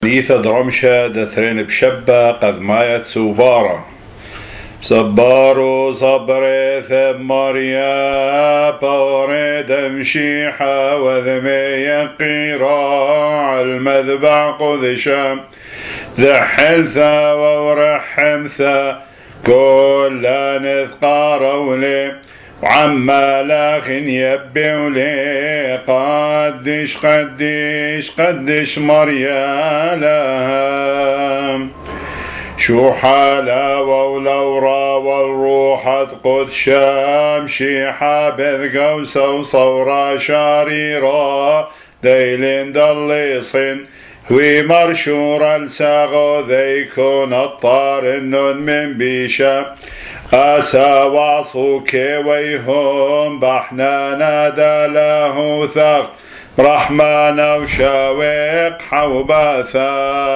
Aonetha Ramsha Trainbshaba قد مايت Sobara صبارو صبر ثمريا بورد مشيحة وذمي قراع المذبع قذشا ذحلثا ورحمثا كل نذقارولي وعما لاخ يبيولي قدش مريا لها شو حالا ولورا والروح قد شامشي حابذ قوسا وصورا شاريرا ديلين دليصين هوي مرشور الساغو ذيكون الطارنون من بيشا أسا وعصوك ويهم بحنا نادى له ثق رحمن وشاوق حوباثا